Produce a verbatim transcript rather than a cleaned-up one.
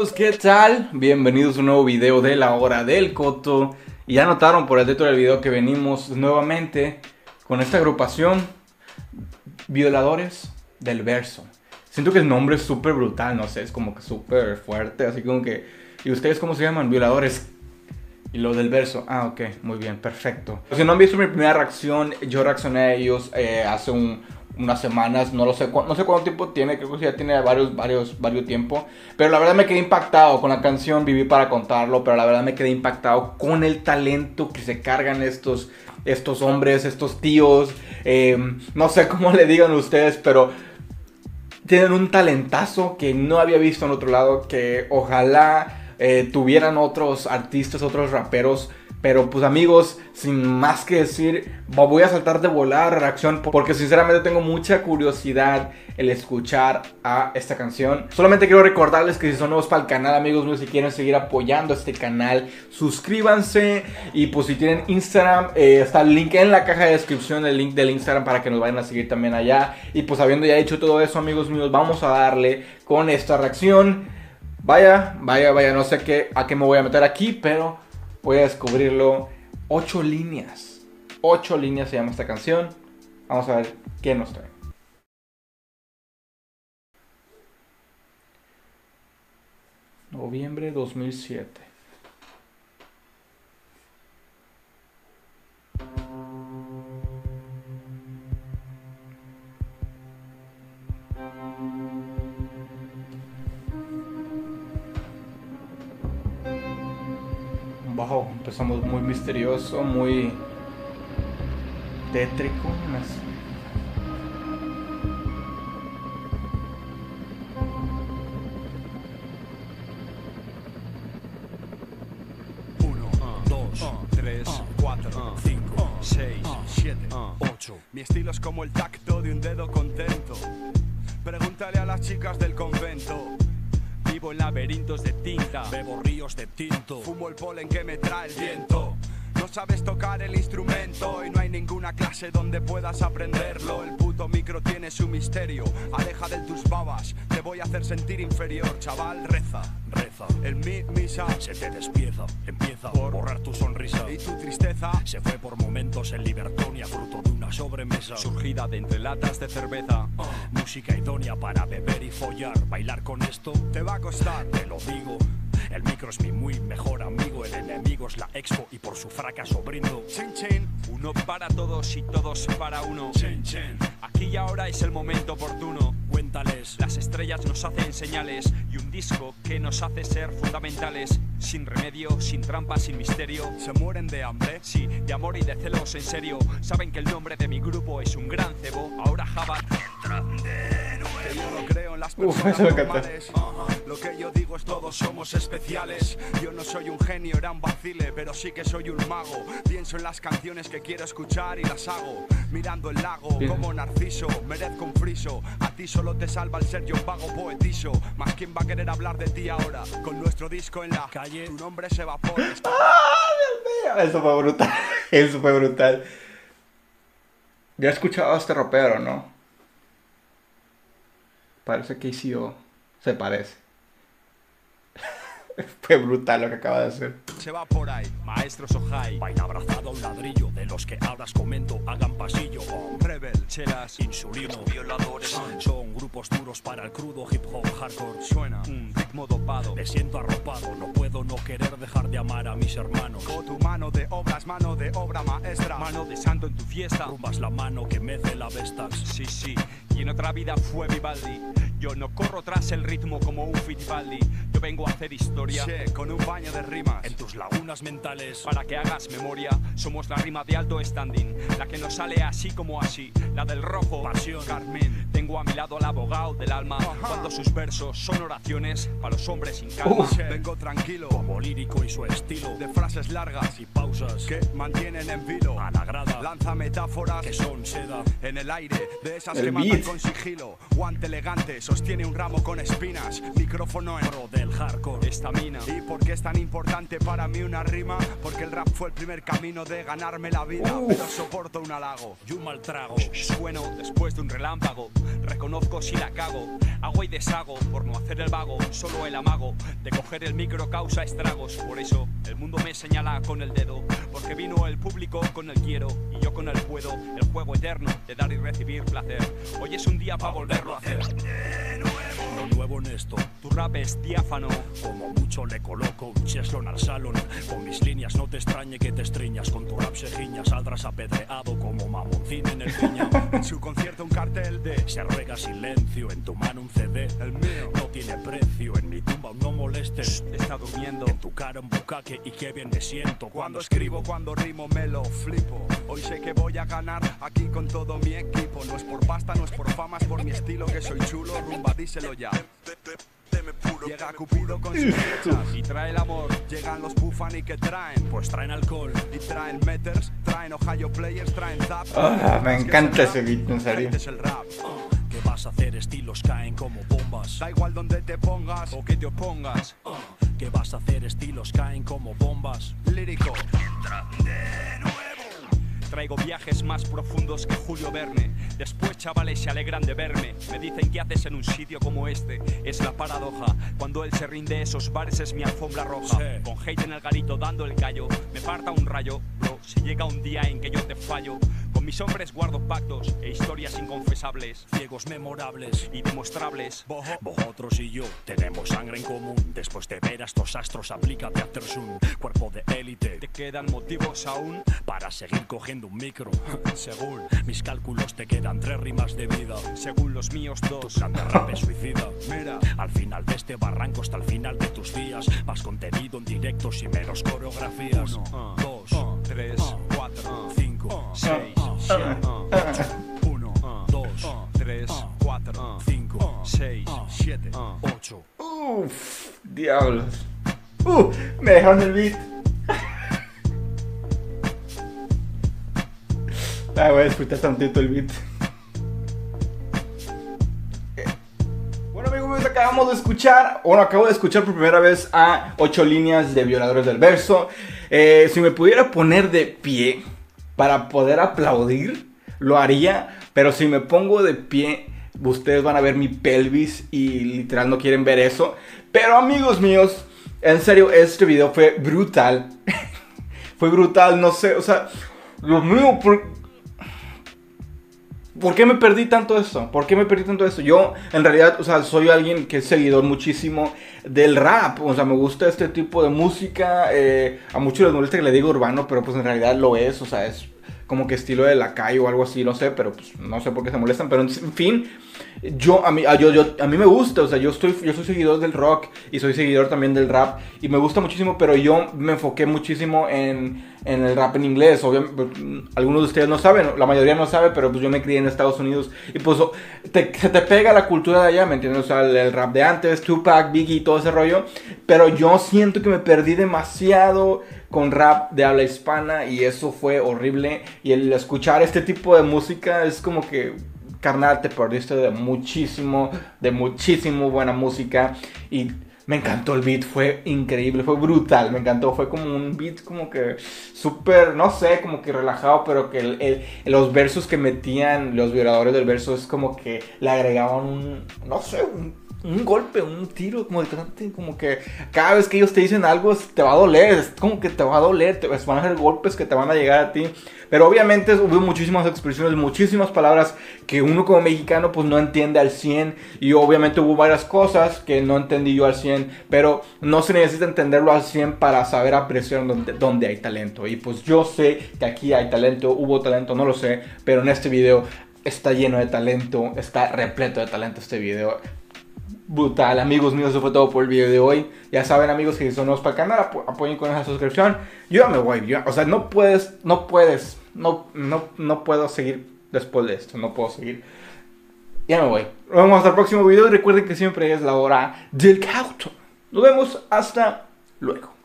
amigos, ¿qué tal? Bienvenidos a un nuevo video de La Hora del Coto. Y ya notaron por el título del video que venimos nuevamente con esta agrupación, Violadores del Verso. Siento que el nombre es súper brutal, no sé, es como que súper fuerte, así como que... ¿Y ustedes cómo se llaman? Violadores. Y lo del verso, ah, ok, muy bien, perfecto. Si no han visto mi primera reacción, yo reaccioné a ellos eh, hace un, unas semanas, no lo sé, no sé cuánto tiempo tiene, creo que ya tiene varios, varios, varios tiempo. Pero la verdad me quedé impactado con la canción, viví para contarlo, pero la verdad me quedé impactado con el talento que se cargan estos, estos hombres, estos tíos. Eh, no sé cómo le digan ustedes, pero tienen un talentazo que no había visto en otro lado, que ojalá... Eh, tuvieran otros artistas, otros raperos. Pero pues amigos, sin más que decir, voy a saltar de volar a reacción, porque sinceramente tengo mucha curiosidad el escuchar a esta canción. Solamente quiero recordarles que si son nuevos para el canal, amigos míos, si quieren seguir apoyando este canal, suscríbanse. Y pues si tienen Instagram, eh, está el link en la caja de descripción, el link del Instagram para que nos vayan a seguir también allá. Y pues habiendo ya hecho todo eso, amigos míos, vamos a darle con esta reacción. Vaya, vaya, vaya, no sé qué, a qué me voy a meter aquí, pero voy a descubrirlo. Ocho líneas. Ocho líneas se llama esta canción. Vamos a ver qué nos trae. Noviembre dos mil siete. Bajo, empezamos muy misterioso, muy tétrico. Uno, dos, tres, cuatro, cinco, seis, siete, ocho. Mi estilo es como el tacto de un dedo contento. Pregúntale a las chicas del convento. Vivo en laberintos de tinta, bebo ríos de tinto, fumo el polen que me trae el viento. No sabes tocar el instrumento y no hay ninguna clase donde puedas aprenderlo. El puto micro tiene su misterio, aleja de tus babas, te voy a hacer sentir inferior. Chaval, reza, reza, en mi misa se te despieza, empieza por borrar tu sonrisa. Y tu tristeza se fue por momentos en Libertonia, fruto de una sobremesa surgida de entre latas de cerveza. uh. Música idónea para beber y follar, bailar con esto te va a costar, te lo digo. El micro es mi muy mejor amigo, el enemigo es la expo y por su fracaso brindo. Chin chin, uno para todos y todos para uno. Chin chin, aquí y ahora es el momento oportuno. Cuéntales, las estrellas nos hacen señales y un disco que nos hace ser fundamentales. Sin remedio, sin trampa, sin misterio. ¿Se mueren de hambre? Sí, de amor y de celos, en serio. Saben que el nombre de mi grupo es un gran cebo. Ahora Java entran de nuevo. Que yo no creo en las personas Uf, normales. uh-huh. Lo que yo digo es todos somos especiales. Yo no soy un genio, era un vacile, pero sí que soy un mago. Pienso en las canciones que quiero escuchar y las hago. Mirando el lago Bien. Como Narciso, merezco un friso. A ti solo te salva el ser yo vago poetizo. Más quién va a querer hablar de ti ahora. Con nuestro disco en la calle, tu nombre se evapora. ¡Ah, Dios mío! Eso fue brutal. Eso fue brutal. Ya he escuchado a este rapero, ¿no? Parece que K C O se parece. Fue brutal lo que acaba de hacer. Se va por ahí, maestros Ojai. Vaina abrazado a un ladrillo, de los que ahora os comento, hagan pasillo. Rebel, chelas, insulino, violadores. Son grupos duros para el crudo hip hop hardcore. Suena un ritmo dopado, me siento arropado. No puedo no querer dejar de amar a mis hermanos. Con tu mano de obras, mano de obra maestra. Mano de santo en tu fiesta. Rumbas la mano que mece la Vestax. Sí, sí, y en otra vida fue Vivaldi. Yo no corro tras el ritmo como un Fittipaldi. Yo vengo a hacer historia, sí, con un baño de rimas en tus lagunas mentales. Para que hagas memoria, somos la rima de alto standing, la que nos sale así como así, la del rojo, pasión, Carmen. Tengo a mi lado al abogado del alma. Ajá. Cuando sus versos son oraciones para los hombres sin calma. Sí. Vengo tranquilo, como lírico y su estilo de frases largas y pausas que mantienen en vilo a la grada. Lanza metáforas que son seda en el aire, de esas el que beat. matan con sigilo. Guante elegante, sostiene un ramo con espinas. Micrófono en pro del hardcore. Estamina, ¿Y por qué es tan importante para mí una rima? Porque el rap fue el primer camino de ganarme la vida. uh. Pero soporto un halago y un mal trago. Sueno después de un relámpago. Reconozco si la cago. Hago y deshago por no hacer el vago. Solo el amago de coger el micro causa estragos. Por eso el mundo me señala con el dedo. Porque vino el público con el quiero y yo con el puedo. El juego eterno de dar y recibir placer. Hoy es un día para volverlo a hacer. Lo nuevo en esto, Tu rap es diáfano. como mucho le coloco un cheslón al salón. Con mis líneas no te extrañe que te estriñas. Con tu rap se giña, saldrás apedreado como mamoncín en el piña. En su concierto un cartel de Se ruega silencio, en tu mano un C D. el mío. No tiene precio, en mi tumba no molestes. Está durmiendo. En tu cara un bucaque y qué bien me siento Cuando cuando escribo, cuando rimo me lo flipo. Hoy sé que voy a ganar aquí con todo mi equipo. No es por pasta, no es por fama, es por mi estilo que soy chulo. Rumba, díselo ya. Llega Cupido con sus flechas y trae el amor. Llegan los Bufani que traen, pues traen alcohol. y traen Meters, traen Ohio Players, traen Zap. Ah, me Es que encanta es el ese rap, beat, en serio. este es el rap. ¿Qué vas a hacer? Estilos caen como bombas. Da igual donde te pongas o que te opongas. ¿Qué vas a hacer? Estilos caen como bombas. Lírico. Traigo viajes más profundos que Julio Verne. Después chavales se alegran de verme. Me dicen qué haces en un sitio como este. Es la paradoja. Cuando él se rinde esos bares es mi alfombra roja. Sí. Con hate en el garito dando el callo. Me parta un rayo, bro. Si llega un día en que yo te fallo. Con mis hombres guardo pactos e historias inconfesables Ciegos memorables. y demostrables. Bojo. Vosotros y yo tenemos sangre en común. Después de ver a estos astros, aplícate a Tersun. Cuerpo de élite ¿Te quedan motivos aún? para seguir cogiendo un micro. Según, Mis cálculos te quedan tres rimas de vida. según los míos Tu dos. plan de rap es suicida. Mira, Al final de este barranco hasta el final de tus días. Más contenido en directos y menos coreografías. Uno, dos, uh, tres, cuatro, cinco, seis, uh, siete, uh, uno, dos, tres, cuatro, cinco, seis, siete, ocho. Uff, diablos. Uh, me dejaron el beat. Ah, voy a disfrutar tantito el beat. Bueno, amigos, míos, acabamos de escuchar, bueno, acabo de escuchar por primera vez a ocho líneas de Violadores del Verso. Eh, si me pudiera poner de pie para poder aplaudir, lo haría. Pero si me pongo de pie, ustedes van a ver mi pelvis y literal no quieren ver eso. Pero amigos míos, en serio, este video fue brutal. Fue brutal, no sé, o sea, Dios mío, por... ¿Por qué me perdí tanto esto? ¿Por qué me perdí tanto esto? Yo, en realidad, o sea, soy alguien que es seguidor muchísimo del rap. O sea, me gusta este tipo de música. Eh, a muchos les molesta que le diga urbano, pero pues en realidad lo es. O sea, es como que estilo de la calle o algo así, no sé. Pero pues no sé por qué se molestan. Pero en fin, yo, a mí, a, yo, yo, a mí me gusta. O sea, yo, estoy, yo soy seguidor del rock y soy seguidor también del rap. Y me gusta muchísimo, pero yo me enfoqué muchísimo en... en el rap en inglés. Obviamente, algunos de ustedes no saben, la mayoría no sabe, pero pues yo me crié en Estados Unidos y pues te, se te pega la cultura de allá, ¿me entiendes? O sea, el, el rap de antes, Tupac, Biggie y todo ese rollo, pero yo siento que me perdí demasiado con rap de habla hispana y eso fue horrible. Y el escuchar este tipo de música es como que, carnal, te perdiste de muchísimo, de muchísimo buena música. Y me encantó el beat, fue increíble, fue brutal, me encantó. Fue como un beat como que súper, no sé, como que relajado, pero que el, el, los versos que metían los Violadores del Verso es como que le agregaban un, no sé, un, un golpe, un tiro, como, de, como que cada vez que ellos te dicen algo te va a doler, es como que te va a doler, te van a hacer golpes que te van a llegar a ti. Pero obviamente hubo muchísimas expresiones, muchísimas palabras que uno como mexicano pues no entiende al cien. Y obviamente hubo varias cosas que no entendí yo al cien. Pero no se necesita entenderlo al cien para saber apreciar donde, donde hay talento. Y pues yo sé que aquí hay talento, hubo talento, no lo sé. Pero en este video está lleno de talento, está repleto de talento este video. Brutal, amigos míos, eso fue todo por el video de hoy. Ya saben, amigos, que si son nuevos para el canal, ap apoyen con esa suscripción. Yo ya me voy, yo, o sea, no puedes, no puedes, no, no, no puedo seguir después de esto, no puedo seguir. Ya me voy. Nos vemos hasta el próximo video y recuerden que siempre es la hora del cauto. Nos vemos hasta luego.